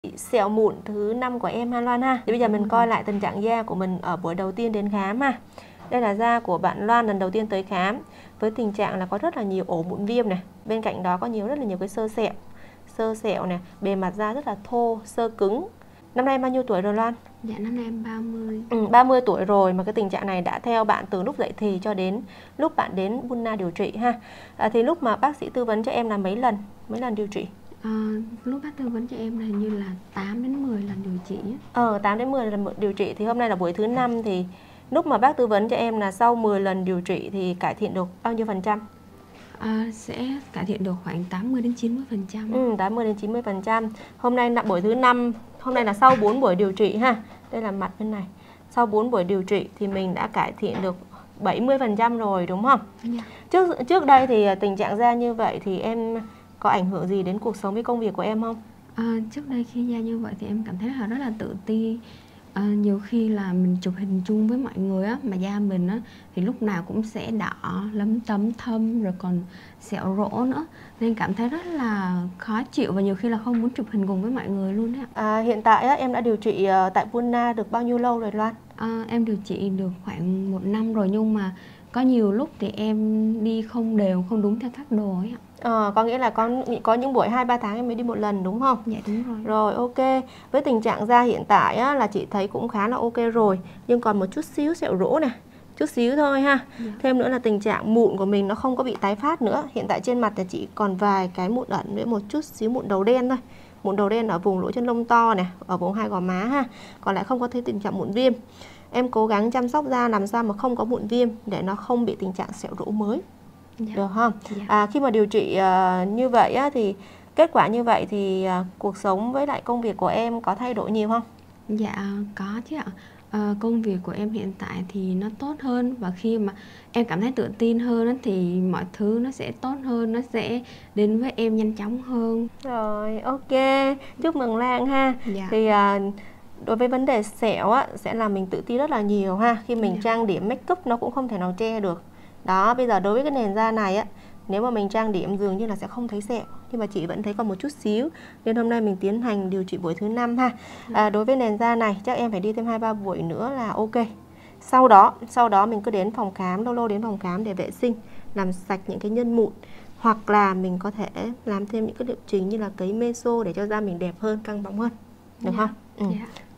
sẹo mụn thứ 5 của em ha Loan ha. Thì bây giờ mình coi lại tình trạng da của mình ở buổi đầu tiên đến khám ha. Đây là da của bạn Loan lần đầu tiên tới khám với tình trạng là có rất là nhiều ổ mụn viêm này. Bên cạnh đó có rất là nhiều cái sơ sẹo này, bề mặt da rất là thô, xơ cứng. Năm nay em bao nhiêu tuổi rồi Loan? Dạ năm nay em 30. 30 tuổi rồi mà cái tình trạng này đã theo bạn từ lúc dậy thì cho đến lúc bạn đến Bunna điều trị ha. Thì lúc mà bác sĩ tư vấn cho em là mấy lần điều trị? Lúc bác tư vấn cho em là hình như là 8 đến 10 lần điều trị. 8 đến 10 lần điều trị thì hôm nay là buổi thứ 5 thì lúc mà bác tư vấn cho em là sau 10 lần điều trị thì cải thiện được bao nhiêu phần trăm? Sẽ cải thiện được khoảng 80 đến 90%. 80 đến 90%. Hôm nay là buổi thứ 5, hôm nay là sau 4 buổi điều trị ha. Đây là mặt bên này. Sau 4 buổi điều trị thì mình đã cải thiện được 70% rồi đúng không? Yeah. Trước đây thì tình trạng da như vậy thì em có ảnh hưởng gì đến cuộc sống với công việc của em không? Trước đây khi da như vậy thì em cảm thấy là rất là tự ti. Nhiều khi là mình chụp hình chung với mọi người á, mà da mình á thì lúc nào cũng sẽ đỏ, lấm tấm thâm, rồi còn sẹo rỗ nữa, nên cảm thấy rất là khó chịu và nhiều khi là không muốn chụp hình cùng với mọi người luôn á. Hiện tại á, em đã điều trị tại Bunna được bao nhiêu lâu rồi Loan? Em điều trị được khoảng 1 năm rồi, nhưng mà có nhiều lúc thì em đi không đều, không đúng theo phác đồ ấy ạ. Có nghĩa là có những buổi 2-3 tháng em mới đi một lần đúng không? Dạ đúng rồi. Rồi ok. Với tình trạng da hiện tại á, là chị thấy cũng khá là ok rồi. Nhưng còn một chút xíu sẹo rỗ này. Chút xíu thôi ha. Dạ. Thêm nữa là tình trạng mụn của mình nó không có bị tái phát nữa. Hiện tại trên mặt là chỉ còn vài cái mụn ẩn với một chút xíu mụn đầu đen thôi. Mụn đầu đen ở vùng lỗ chân lông to này, ở vùng hai gò má ha. Còn lại không có thấy tình trạng mụn viêm. Em cố gắng chăm sóc da làm sao mà không có mụn viêm để nó không bị tình trạng sẹo rỗ mới. Dạ. Được không? Dạ. Khi mà điều trị như vậy á, thì kết quả như vậy thì cuộc sống với lại công việc của em có thay đổi nhiều không? Dạ có chứ ạ. Công việc của em hiện tại thì nó tốt hơn, và khi mà em cảm thấy tự tin hơn á, thì mọi thứ nó sẽ tốt hơn, nó sẽ đến với em nhanh chóng hơn. Rồi ok, chúc mừng Lan ha. Dạ. Thì đối với vấn đề sẹo á, sẽ làm mình tự ti rất là nhiều ha. Khi mình trang điểm make up nó cũng không thể nào che được. Đó, bây giờ đối với cái nền da này á, nếu mà mình trang điểm dường như là sẽ không thấy sẹo, nhưng mà chị vẫn thấy còn một chút xíu. Nên hôm nay mình tiến hành điều trị buổi thứ 5 ha. Đối với nền da này chắc em phải đi thêm 2-3 buổi nữa là ok. Sau đó mình cứ đến phòng khám, lâu lâu đến phòng khám để vệ sinh, làm sạch những cái nhân mụn. Hoặc là mình có thể làm thêm những cái liệu trình như là cấy meso để cho da mình đẹp hơn, căng bóng hơn. Được không? Dạ.